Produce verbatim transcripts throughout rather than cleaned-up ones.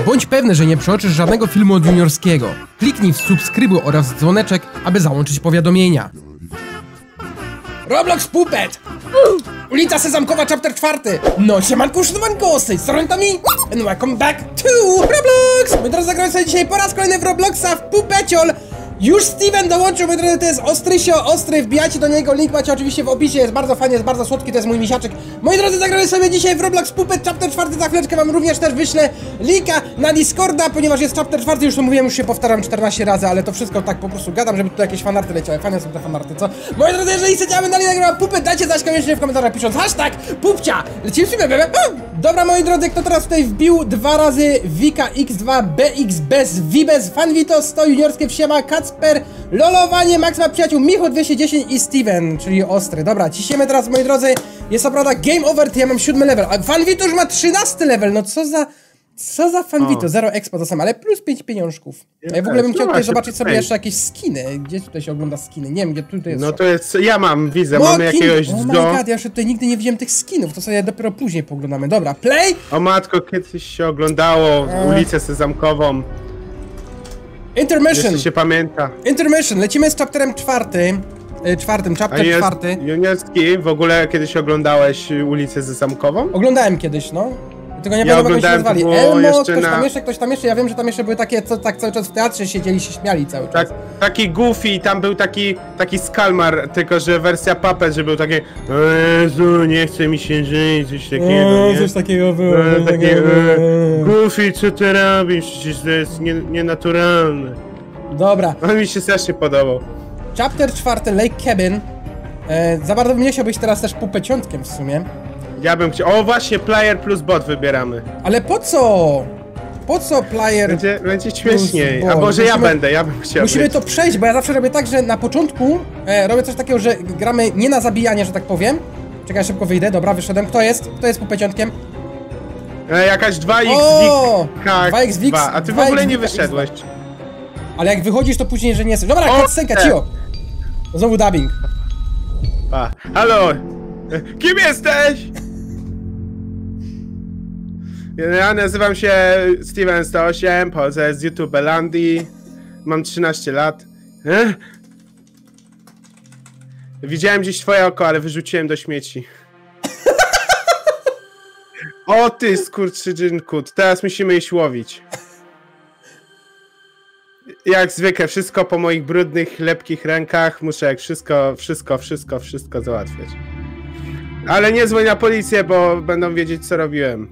Bądź pewny, że nie przeoczysz żadnego filmu od Juniorskiego. Kliknij w subskrybuj oraz dzwoneczek, aby załączyć powiadomienia. Roblox Puppet! Ulica Sezamkowa, chapter czwarty. No siemanko, siemanko, z tej strony Tommy and welcome back to Roblox! My teraz zagramy sobie dzisiaj po raz kolejny w Robloxa w Puppeciol. Już Steven dołączył, moi drodzy, to jest Ostrysio, Ostry, wbijajcie do niego, link macie oczywiście w opisie, jest bardzo fajnie, jest bardzo słodki, to jest mój misiaczek. Moi drodzy, zagramy sobie dzisiaj w Roblox Puppet chapter czwarty, za chwileczkę wam również też wyślę linka na Discorda, ponieważ jest chapter czwarty, już to mówiłem, już się powtarzam czternaście razy, ale to wszystko tak po prostu gadam, żeby tu jakieś fanarty leciały, fajne są te fanarty, co? Moi drodzy, jeżeli chcecie, aby dalej nagrała Puppet, dajcie znać koniecznie w komentarzach pisząc hashtag Pupcia, lecimy sobie, bebe. Dobra, moi drodzy, kto teraz tutaj wbił dwa razy Wika X dwa B X bez Vibes, Fanvito, sto juniorskie wsiema, Kacper, Lolowanie, Max ma przyjaciół, Micho dwieście dziesięć i Steven, czyli Ostry. Dobra, ciśniemy teraz, moi drodzy, jest to prawda game over, to ja mam siódmy level, a Fanvito już ma trzynasty level, no co za... Co za Fanvito, zero expa to samo, ale plus pięć pieniążków. Ja, ja w ogóle bym chciał tutaj zobaczyć sobie jeszcze jakieś skiny. Gdzie tutaj się ogląda skiny? Nie wiem, gdzie tutaj jest. No to jest, ja mam, widzę, mamy jakiegoś oh my do... god, ja jeszcze tutaj nigdy nie widziałem tych skinów, to sobie dopiero później poglądamy. Dobra, play! O matko, kiedyś się oglądało e... ulicę Sezamkową. Intermission! Jeszcze się pamięta. Intermission, lecimy z chapterem czwartym. Yy, czwartym, chapter jest, czwarty. Juniorski, w ogóle kiedyś oglądałeś ulicę Sezamkową? Oglądałem kiedyś, no. Tylko nie ja pamiętam, jak się nazwali. Elmo, ktoś na... tam jeszcze, ktoś tam jeszcze, ja wiem, że tam jeszcze były takie, co tak cały czas w teatrze siedzieli, się śmiali cały czas. Tak, taki Goofy, tam był taki, taki Skalmar, tylko że wersja Puppet, że był takie Jezu, nie chce mi się żyć, coś takiego, o, nie? Coś takiego było. E, takie, e, Goofy, co ty robisz? Przecież to jest nie, nienaturalne. Dobra. On mi się strasznie podobał. Chapter czwarty, Lake Cabin. E, za bardzo bym nie chciał być teraz też pupeciątkiem w sumie. Ja bym chciał. O właśnie, player plus bot wybieramy. Ale po co? Po co player? Będzie, będzie śmieszniej. A może ja musimy, będę, ja bym chciał. Musimy być. to przejść, bo ja zawsze robię tak, że na początku e, robię coś takiego, że gramy nie na zabijanie, że tak powiem. Czekaj, szybko wyjdę, dobra, wyszedłem. Kto jest? Kto jest pupeciątkiem? E, jakaś dwa X dwa X Wix, a ty w ogóle nie wyszedłeś. Ale jak wychodzisz, to później, że nie jesteś. Dobra, cutscenka, cio! Znowu dubbing. Pa. Halo! Kim jesteś? Ja nazywam się Steven sto osiem, pochodzę z YouTube Landii. Mam trzynaście lat. Eh? Widziałem gdzieś twoje oko, ale wyrzuciłem do śmieci. O ty skurczydżynku, teraz musimy iść łowić. Jak zwykle, wszystko po moich brudnych, lepkich rękach. Muszę jak wszystko, wszystko, wszystko, wszystko załatwiać. Ale nie dzwoń na policję, bo będą wiedzieć, co robiłem.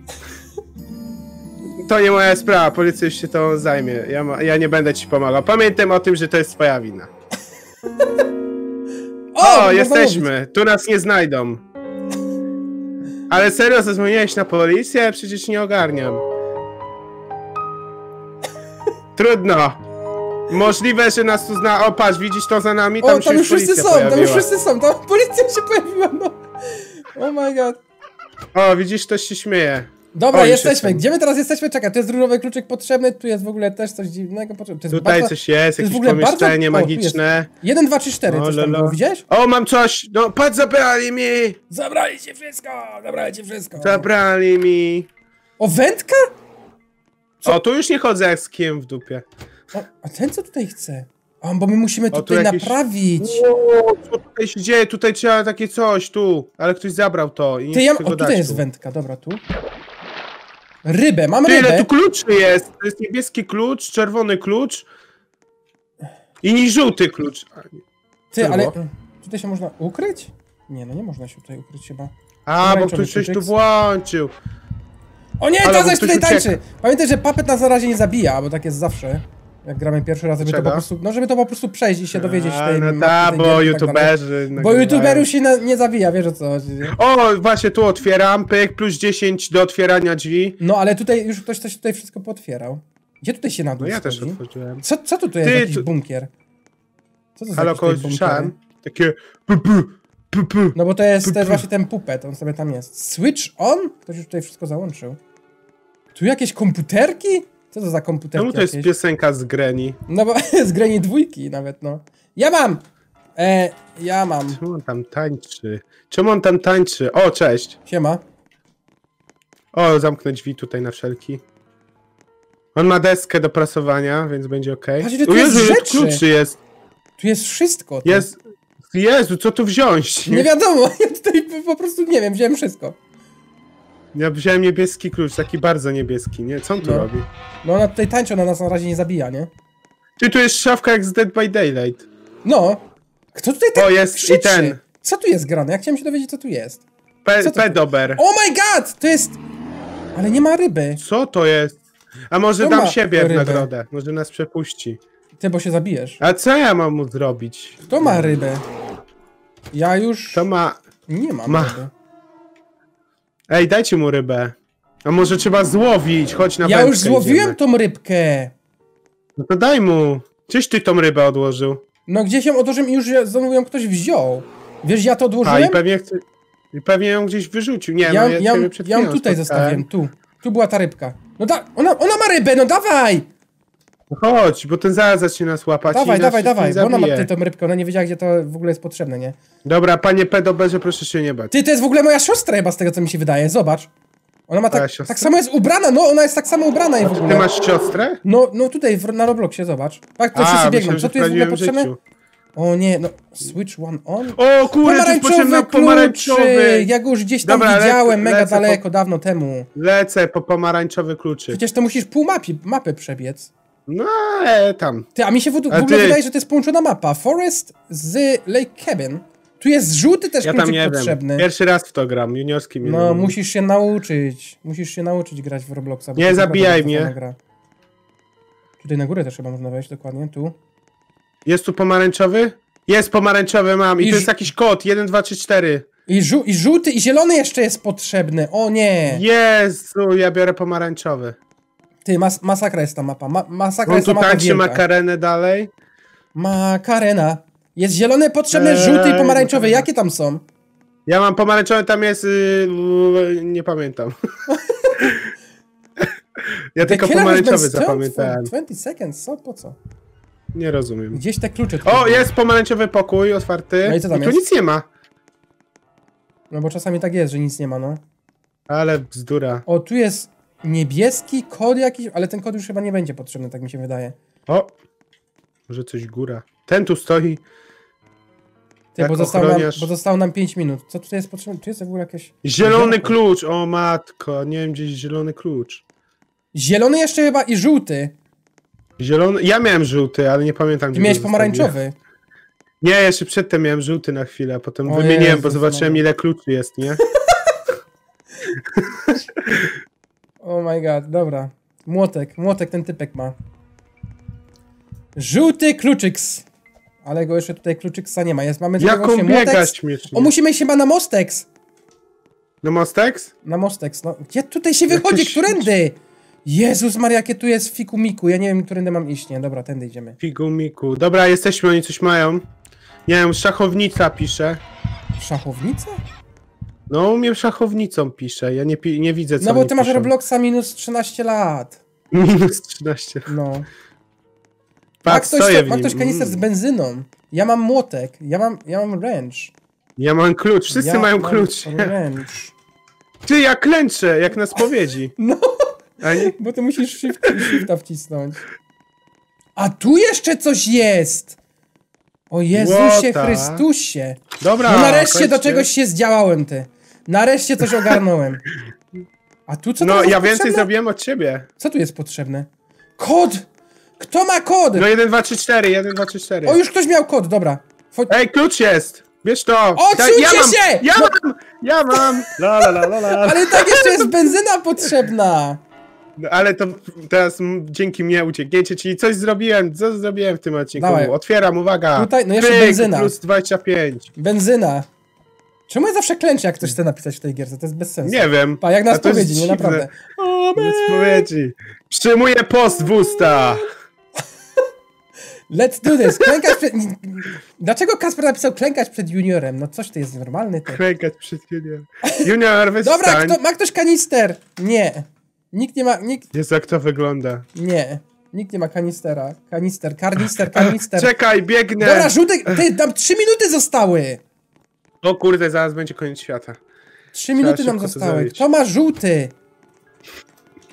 To nie moja sprawa, policja już się tą zajmie. Ja, ma, ja nie będę ci pomagał. Pamiętaj o tym, że to jest twoja wina. O, o jesteśmy. Tu nas nie znajdą. Ale serio, zadzwoniłeś na policję? Przecież nie ogarniam. Trudno. Możliwe, że nas tu zna... O, patrz, widzisz to za nami? Tam, o, tam się już wszyscy są, pojawiła. tam już wszyscy są, tam policja się pojawiła, no. Oh my god. O, widzisz, ktoś się śmieje. Dobra, o, jesteśmy. Gdzie my teraz jesteśmy? Czekaj, to jest różowy kluczyk potrzebny, tu jest w ogóle też coś dziwnego potrzebne. To jest Tutaj bardzo, coś jest, to jest jakieś pomieszczenie bardzo... magiczne. jeden, dwa, trzy, cztery, coś tam było, widziałeś? O, mam coś! No, patrz, zabrali mi! Zabrali ci wszystko! Zabrali ci wszystko! Zabrali mi! O, wędka? Co? O, tu już nie chodzę jak z kijem w dupie. A, a ten co tutaj chce? A, bo my musimy tutaj o, tu jakieś... naprawić. O, co tutaj się dzieje? Tutaj trzeba takie coś, tu. Ale ktoś zabrał to i nie Ty, ja... O, tutaj tu. jest wędka, dobra, tu. Rybę, mam Ty, rybę. Ile tu kluczy jest? To jest niebieski klucz, czerwony klucz i nie żółty klucz. Ty, ale tutaj się można ukryć? Nie, no nie można się tutaj ukryć chyba. A, bo ktoś coś tu włączył. O nie, to zaś tutaj tańczy! Ucieka. Pamiętaj, że Puppet nas na razie nie zabija, bo tak jest zawsze. Jak gramy pierwszy raz, żeby to po prostu, no żeby to po prostu przejść i się dowiedzieć A, tej no mapy, ta, tej bo gier, youtuberzy... Tak bo youtuberów się na, nie zabija, wiesz o co chodzi. O, właśnie tu otwieram, pyk, plus dziesięć do otwierania drzwi. No, ale tutaj już ktoś coś tutaj wszystko pootwierał. Gdzie tutaj się na dół No ja schodzi? też otworzyłem. Co, co tu, tu jest? Ty, jakiś tu... bunkier? Co to za Halo, kogoś słyszałem? Takie... Pu, pu, pu, pu, no bo to jest, pu, to jest właśnie ten Puppet, on sobie tam jest. Switch on? Ktoś już tutaj wszystko załączył. Tu jakieś komputerki? Co to za komputerki? Czemu to jest jakieś? piosenka z Granny? No bo z Granny dwójki nawet, no. Ja mam! E, ja mam. Czemu on tam tańczy? Czemu on tam tańczy? O, cześć! Siema. O, zamknę drzwi tutaj na wszelki. On ma deskę do prasowania, więc będzie okej. Patrz, ile tu O jest Jezu, rzeczy. kluczy jest. Tu jest wszystko. Tu. Jest... Jezu, co tu wziąć? Nie wiadomo, ja tutaj po, po prostu nie wiem, wziąłem wszystko. Ja wziąłem niebieski klucz, taki bardzo niebieski, nie? Co on tu No. robi? No ona tutaj tańczy, ona nas na razie nie zabija, nie? Ty, tu jest szafka jak z Dead by Daylight. No. Kto tutaj tak O, jest krzyczy? i ten. Co tu jest grane? Ja chciałem się dowiedzieć, co tu jest. Pe Co to- pedober. Oh my god! To jest... Ale nie ma ryby. Co to jest? A może Kto dam ma siebie w rybę? nagrodę? Może nas przepuści. Ty, bo się zabijesz. A co ja mam mu zrobić? Kto ma rybę? Ja już... To ma... Nie mam ma- ryby. Ej, dajcie mu rybę. A może trzeba złowić? Chodź na Ja wędkę już złowiłem idziemy. tą rybkę. No to daj mu. Gdzieś ty tą rybę odłożył. No gdzieś ją odłożyłem i już znowu ją ktoś wziął. Wiesz, ja to A odłożyłem? i pewnie chce... I pewnie ją gdzieś wyrzucił. Nie, Ja, no ja, ja, ciebie przed ja ją chwilą tutaj spotkałem. zostawiłem, tu. Tu była ta rybka. No da, ona, ona ma rybę, no dawaj! No chodź, bo ten zaraz zacznie nas łapać Dawaj, i nas dawaj, dawaj, wszystkich bo ona ma zabije. tutaj tą rybkę, ona nie wiedziała, gdzie to w ogóle jest potrzebne, nie? Dobra, panie pedoberze, proszę się nie bać. Ty, to jest w ogóle moja siostra chyba z tego, co mi się wydaje, zobacz. Ona ma Twoja tak, siostra? tak samo jest ubrana, no ona jest tak samo ubrana i w Ty ogóle. masz siostrę? No, no tutaj w, na Robloxie, zobacz. Tak, to wszyscy biegną, myślałem, co że tu jest w ogóle w potrzebne? życiu. O nie, no, switch one on? O kurde, tu jest potrzebny Pomarańczowy pomarańczowy. kluczyk! Ja go już gdzieś tam Dobra, widziałem lecę- mega lecę po- daleko, dawno temu. Lecę po pomarańczowy kluczyk. Przecież to musisz pół mapy, mapy przebiec. No, e, tam. Ty, a mi się w, w A ogóle ty- wydaje, że to jest połączona mapa. Forest z Lake Cabin. Tu jest żółty też Ja tam kluczyk nie potrzebny. wiem. Pierwszy raz w to gram, juniorski mnie No, nie- musisz się nauczyć. Musisz się nauczyć grać w Robloxa. bo Nie to jest zabijaj naprawdę fajna mnie. gra. Tutaj na górę też chyba można wejść, dokładnie, tu. Jest tu pomarańczowy? Jest pomarańczowy, mam. I, I tu jest ż- jakiś kod, jeden, dwa, trzy, cztery. I, żół I żółty, i zielony jeszcze jest potrzebny. O nie! Jezu, ja biorę pomarańczowy. Ty, mas masakra jest ta mapa. Ma masakra On jest ta tu mapa tańczy wielka. makarenę dalej. Makarena. Jest zielony potrzebny, Eee, żółty i pomarańczowy. makarena. Jakie tam są? Ja mam pomarańczowy, tam jest... Yy, nie pamiętam. Ja tylko The killer has been pomarańczowy stoned zapamiętałem. for twenty seconds. Co? Po co? Nie rozumiem. Gdzieś te klucze. tu O, były. jest pomarańczowy pokój otwarty. No i co tam tu jest? nic nie ma. No bo czasami tak jest, że nic nie ma, no. Ale bzdura. O, tu jest niebieski kod jakiś, ale ten kod już chyba nie będzie potrzebny, tak mi się wydaje. O! Może coś góra. Ten tu stoi. Ty, Jak bo, zostało nam, ochroniarz. bo zostało nam pięć minut. Co tutaj jest potrzebne? Tu jest w ogóle jakieś... Zielony Zielone. klucz! O matko, nie wiem gdzie jest zielony klucz. Zielony jeszcze chyba i żółty. Zielony... Ja miałem żółty, ale nie pamiętam Ty gdzie miałeś go zostawiłem. pomarańczowy. Nie, jeszcze przedtem miałem żółty na chwilę, a potem O wymieniłem, Jezus bo zobaczyłem Maria. ile kluczy jest, nie? Oh my god, dobra. Młotek, młotek ten typek ma. Żółty kluczyks. Ale go jeszcze tutaj kluczyksa nie ma. Jest, mamy tylko Jak właśnie on biega młoteks. śmiesznie. O, musimy iść chyba na mosteks. No Mosteks? Na mosteks, no. Gdzie tutaj się wychodzi? Jakieś- Którędy? Jezus Maria, jakie tu jest fikumiku. Ja nie wiem, którędy mam iść. Nie, dobra, tędy idziemy. Figumiku. Dobra, jesteśmy, oni coś mają. Nie wiem, szachownica pisze. Szachownica? No, u mnie szachownicą pisze, ja nie, pi nie widzę co No bo oni ty masz piszą. Robloxa minus trzynaście lat. Minus trzynaście. No. Ma Patrz, ktoś, stoję to, w ma nim. ktoś kanister z Mm. benzyną. Ja mam młotek. Ja mam, ja mam wręcz. Ja mam klucz, wszyscy ja mają mam klucz. Wręcz. Ty, ja klęczę, jak na spowiedzi. No, A nie? bo ty musisz shift, shifta wcisnąć. A tu jeszcze coś jest! O Jezusie Łota. Chrystusie! Dobra, No nareszcie do kończcie. czegoś się zdziałałem, ty. Nareszcie coś ogarnąłem. A tu co No, teraz ja jest więcej potrzebne? zrobiłem od ciebie. Co tu jest potrzebne? Kod! Kto ma kod? No jeden, dwa, trzy, cztery, jeden, dwa, trzy, cztery. O, już ktoś miał kod, dobra. Fo- Ej, klucz jest! Bierz to! Odsuńcie ja mam, się! Ja No- mam! Ja mam! La, la, la, la, la. Ale tak jeszcze jest benzyna potrzebna! No, ale to teraz m, dzięki mnie uciekniecie, czyli coś zrobiłem, co zrobiłem w tym odcinku? Dawaj. Otwieram, uwaga! Tutaj, no jeszcze Pyk, benzyna. plus dwadzieścia pięć. Benzyna. Czemu ja zawsze klęczę, jak ktoś chce napisać w tej gierce? To jest bez sensu. Nie wiem. Pa, jak na A to jest spowiedzi, nie dziwne. naprawdę. Bez spowiedzi. Przyjmuję post w usta! Let's do this. Klękać przed... Dlaczego Kasper napisał klękać przed juniorem? No coś, to jest normalny ty. Krękać przed junior. Junior, weź Dobra, wstań. kto, ma ktoś kanister? Nie. Nikt nie ma, nikt, Jezu, jak to wygląda. nie. Nikt nie ma kanistera. Kanister, karnister, kanister. Czekaj, biegnę! Dobra, żółty, ty, tam trzy minuty zostały. O kurde, zaraz będzie koniec świata. Trzy minuty nam szybko to zostały. zrobić. Kto ma żółty?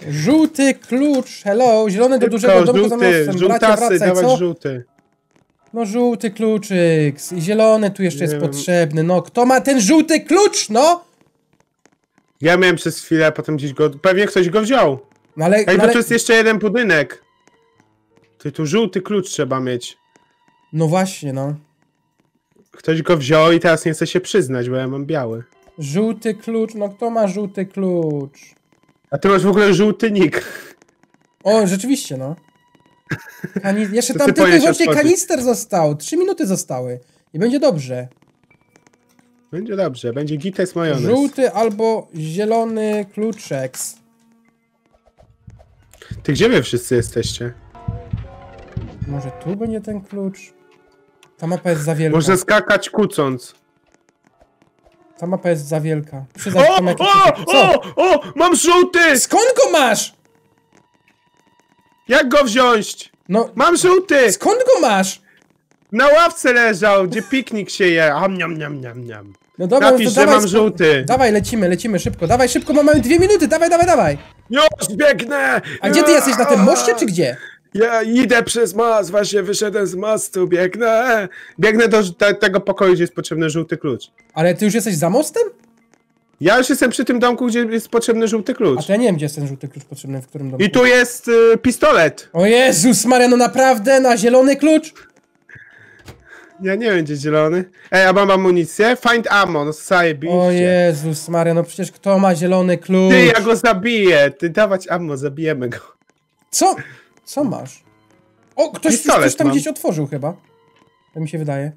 Żółty klucz, hello, zielony do Szybko, dużego domku za żółty, mostem. Bracie, żółtasy, wracaj, dawać co? żółty. No żółty kluczyk, i zielony tu jeszcze Nie jest wiem. potrzebny, no kto ma ten żółty klucz, no? Ja miałem przez chwilę, potem gdzieś go... Pewnie ktoś go wziął. No ale, Ej, no, bo ale... tu jest jeszcze jeden budynek. Ty tu żółty klucz trzeba mieć. no właśnie, no. Ktoś go wziął i teraz nie chce się przyznać, bo ja mam biały. Żółty klucz, no kto ma żółty klucz? A ty masz w ogóle żółty nick. O, rzeczywiście, no. Kani... Jeszcze To tam ty tylko i powinieneś wyłącznie otworzyć. kanister został. Trzy minuty zostały. I będzie dobrze. Będzie dobrze, będzie gites majonez. Żółty albo zielony kluczek. Ty gdzie wy wszyscy jesteście? Może tu będzie ten klucz? Ta mapa jest za wielka. Można skakać kucąc. Ta mapa jest za wielka. Przyznać, O, tam jakieś- o, Co? o, o, mam żółty! Skąd go masz? Jak go wziąć? No, Mam żółty! skąd go masz? Na ławce leżał, gdzie piknik się je. Am, niam, niam, niam, niam. No dobra, Napisz, no to że dawaj, mam żółty. Dawaj, lecimy, lecimy szybko. Dawaj szybko, bo mamy dwie minuty. Dawaj, dawaj, dawaj. Już biegnę! A gdzie ty jesteś? Na tym moście czy gdzie? Ja idę przez most, właśnie wyszedłem z mostu, biegnę. Biegnę do te, tego pokoju, gdzie jest potrzebny żółty klucz. Ale ty już jesteś za mostem? Ja już jestem przy tym domku, gdzie jest potrzebny żółty A klucz. to ja nie wiem, gdzie jest ten żółty klucz potrzebny, w którym domu. I tu jest y, pistolet. O Jezus Maria, no naprawdę? Na zielony klucz? Ja nie wiem, gdzie zielony. Ej, a mam amunicję? Find ammo, no zajebiście. O Jezus Maria, no przecież kto ma zielony klucz? Ty, ja go zabiję. Ty, dawać ammo, zabijemy go. Co? Co masz? O, ktoś, Pistolet ktoś tam mam. gdzieś otworzył chyba. Tak mi się wydaje.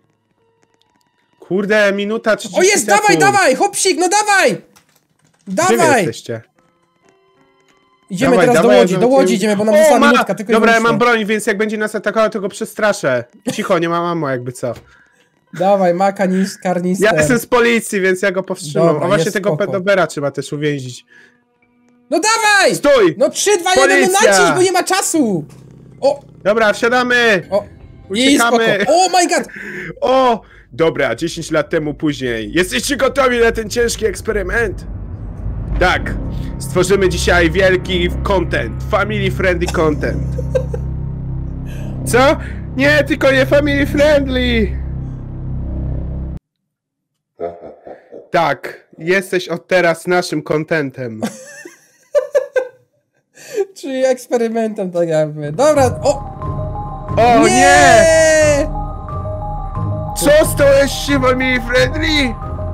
Kurde, minuta trzydzieści O jest, sekund. dawaj, dawaj, hopsik, no dawaj! Gdzie wy Dawaj! jesteście? Idziemy Dawaj, teraz dawaj, do Łodzi, ja do bym- Łodzi idziemy, bo nam O, została ma- minutka, tylko i Dobra, ja wyłącznie. mam broń, więc jak będzie nas atakował, to go przestraszę. Cicho, nie mam ammo, jakby co. Dawaj, ma kanis, karnister. Ja jestem z policji, więc ja go powstrzymam. Dobra, A właśnie jest tego spoko. pedobera trzeba też uwięzić. No dawaj! Stój! No trzy, dwa, jeden, no Policja! nacisz, bo nie ma czasu! O, Dobra, wsiadamy! o, i spoko. Uciekamy! Oh my god! O! Dobra, dziesięć lat temu później. Jesteście gotowi na ten ciężki eksperyment? Tak. Stworzymy dzisiaj wielki content. Family friendly content. Co? Nie, tylko nie family friendly! Tak, jesteś od teraz naszym contentem. Czyli eksperymentem tak jakby. Dobra, o! O nie! nie! Co stałeś się family friendly?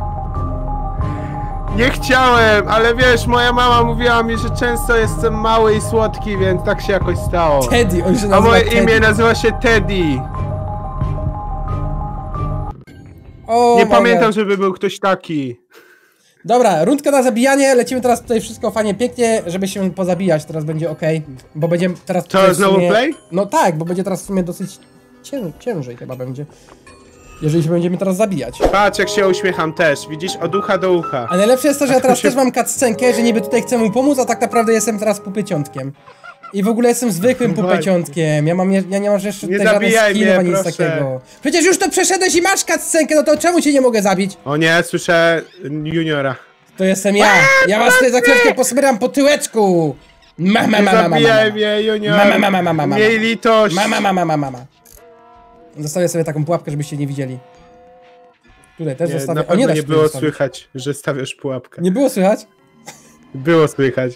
Nie chciałem, ale wiesz, moja mama mówiła mi, że często jestem mały i słodki, więc tak się jakoś stało. Teddy, on się A nazywa moje Teddy. imię nazywa się Teddy. O Nie my pamiętam, God. żeby był ktoś taki. Dobra, rundka na zabijanie, lecimy teraz tutaj wszystko fajnie, pięknie, żeby się pozabijać, teraz będzie ok, bo będzie teraz... To tutaj w znowu sumie- play? No tak, bo będzie teraz w sumie dosyć cię... ciężej chyba będzie, jeżeli się będziemy teraz zabijać. Patrz, jak się uśmiecham też, widzisz, od ucha do ucha. A najlepsze jest to, że ja teraz się- też mam cutscenkę, że niby tutaj chcę mu pomóc, a tak naprawdę jestem teraz pupeciątkiem. I w ogóle jestem zwykłym Właśnie. pupeciątkiem, ja mam, je- ja nie mam jeszcze Nie tutaj żadnych zabijaj skillów mnie, ani nic proszę. takiego. Przecież już to przeszedłeś i masz cutscenkę, no to czemu cię nie mogę zabić? O nie, słyszę juniora. To jestem ja, ja was tutaj za chwileczkę posmyram po tyłeczku! Ma, ma, Nie ma, ma, ma, ma, zabijaj ma. mnie, junior. Ma, ma, ma, ma, ma, ma, ma. Miej litość. Mama, mama, mama, mama. Zostawię sobie taką pułapkę, żebyście nie widzieli. Tutaj też Nie, zostawię. na O, nie pewno da nie się tu było zostawić. słychać, że stawiasz pułapkę. Nie było słychać? Było słychać.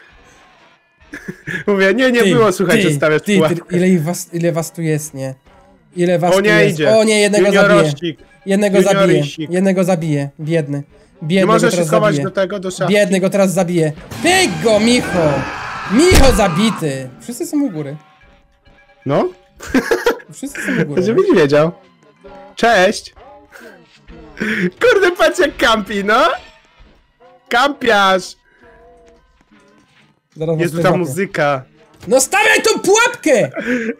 Mówię, nie, nie Ty, było słychać, ty, że stawiasz ty, pułapkę. ty, ile, ich was, ile was tu jest, nie? Ile was O tu nie, jest? idzie. O nie, jednego zabiję. Juniorościk. Jednego zabiję. Juniorysik. Jednego zabiję. Biedny. Nie Biedny go możesz się teraz schować zabiję. do tego, do szafki. Biedny go teraz zabiję. Pyk go, Micho! Micho zabity! Wszyscy są u góry. No, Wszyscy są u góry. żebyś wiedział. Cześć. Kurde, patrz jak kampi, no. Kampiarz. Zaraz was Jest tu tutaj ta złapię. muzyka. No stawiaj tą pułapkę!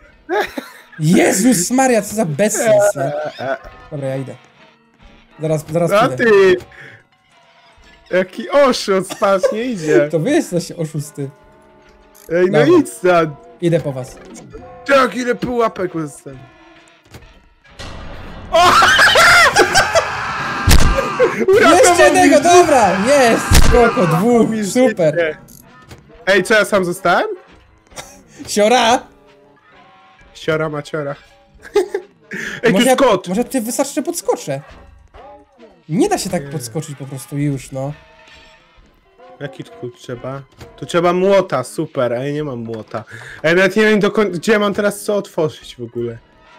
Jezus Maria, co za bezsens, nie? Dobra, ja idę. Zaraz, zaraz A przyjdę. ty. Jaki oszust, patrz, nie idzie. To wy jesteście oszusty. Ej, no Dobra. idź stąd. Idę po was. Tak, ile pułapek zostało. Jeszcze jednego, dobra! Jest! Spoko, dwóch, super. Ej, co ja sam zostałem? Siora! Siora maciora. Ej, tu Może, jest ja, kot! może ty wystarczy, że podskoczę. Nie da się tak podskoczyć po prostu już, no. Jaki tu trzeba? Tu trzeba młota, super, ej, nie mam młota. Ej, nawet nie wiem dokąd, gdzie mam teraz co otworzyć w ogóle.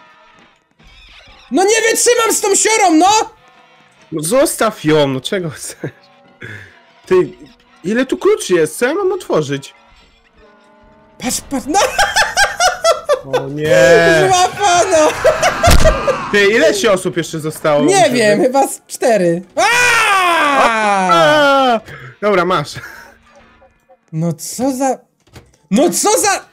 No nie wytrzymam z tą siorą, no! No zostaw ją, no czego chcesz? Ty, ile tu kluczy jest? Co ja mam otworzyć? Patrz, patrz, no! O nie! Złapano! Ty, ile się osób jeszcze zostało? Nie Muszę wiem, wy- chyba z cztery. Aaaa! A! Dobra, masz. No co za... No co za...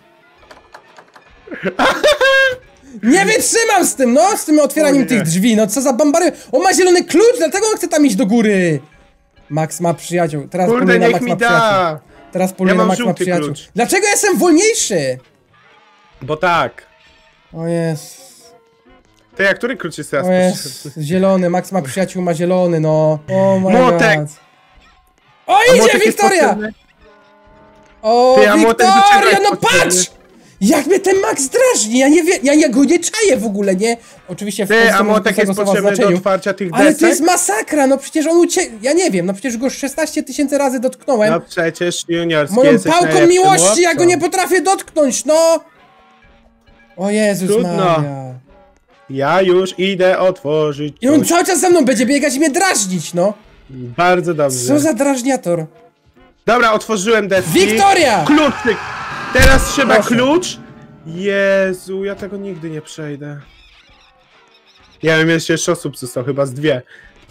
Nie wytrzymam z tym, no! Z tym otwieraniem O nie. tych drzwi, no co za bambary... On ma zielony klucz, dlatego on chce tam iść do góry! Max ma przyjaciół, teraz Kurde, poluje na niech Max mi ma przyjaciół. da! Teraz poluje Ja na mam Max ma żółty przyjaciół. klucz. Dlaczego ja jestem wolniejszy? Bo tak. O jest. Ty, a który klucz jest teraz O jest. potrzebny? Zielony, Max ma przyjaciół, ma zielony, no. O my Młotek! God. O, A idzie młotek jest Wiktoria! potrzebny? O, Ty, a młotek do czego Wiktoria, jest no potrzebny? patrz! Jak mnie ten Max drażni, ja nie wiem, ja, ja go nie czaję w ogóle, nie? Oczywiście w Ty, polskim a młotek jest słowa potrzebny do znaczeniu. otwarcia tych Ale desek? to jest masakra, no przecież on ucie... Ja nie wiem, no przecież go szesnaście tysięcy razy dotknąłem. No przecież juniorski Moją jesteś pałką najlepszym miłości, ja go łowcą. nie potrafię dotknąć, no! O Jezus Trudno. Maria. Ja już idę otworzyć I on coś. cały czas za mną będzie biegać i mnie drażnić, no! Bardzo dobrze. Co za drażniator? Dobra, otworzyłem deski. Wiktoria! Kluczyk! Teraz trzeba Proszę. klucz. Jezu, ja tego nigdy nie przejdę. Nie wiem, jeszcze jeszcze osób zostało, chyba z dwie.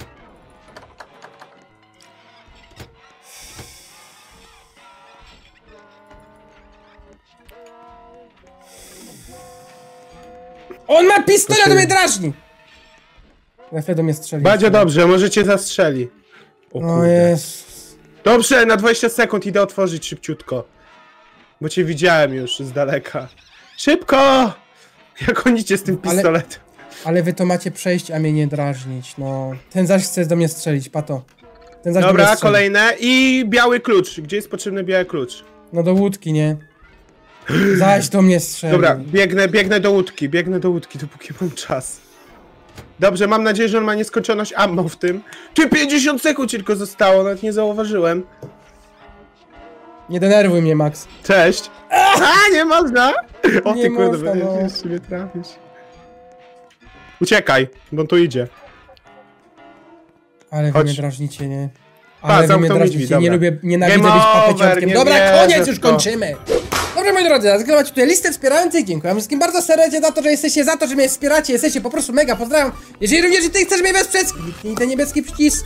On ma pistolet, Proszę. do mnie drażni! Na chwilę do mnie strzeli. Bardzo dobrze, może cię zastrzeli. O O kurde. Jezus. Dobrze, na dwadzieścia sekund idę otworzyć szybciutko. Bo cię widziałem już z daleka. Szybko! Jak gonicie z tym Ale- pistoletem. Ale wy to macie przejść, a mnie nie drażnić, no. Ten zaś chce do mnie strzelić, pato. Ten zaś do mnie Dobra, strzeli. kolejne. I biały klucz. Gdzie jest potrzebny biały klucz? No do łódki, nie? Zaś do mnie strzeli. Dobra, biegnę, biegnę do łódki, biegnę do łódki, dopóki mam czas. Dobrze, mam nadzieję, że on ma nieskończoność ammo w tym. Czy pięćdziesiąt sekund tylko zostało, nawet nie zauważyłem. Nie denerwuj mnie, Max. Cześć. A, nie można! O Nie ty kurde, można, będziesz no. jeszcze mnie trafisz. Uciekaj, bo on tu idzie. Ale wy Chodź. mnie drażnicie, nie? Pa, Ale wy mnie zamknął mi drzwi, drażnicie, nie dobra. lubię, nienawidzę Game być over, papeciątkiem. nie Dobra, wierzę koniec, w już to. kończymy. Dobrze, moi drodzy, zaglądać tutaj listę wspierających. Dziękuję wam wszystkim bardzo serdecznie za to, że jesteście, za to, że mnie wspieracie. Jesteście po prostu mega, pozdrawiam. Jeżeli również ty chcesz mnie wesprzeć, kliknij ten niebieski przycisk.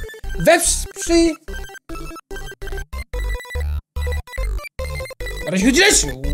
Wesprzyj. Razie chodzi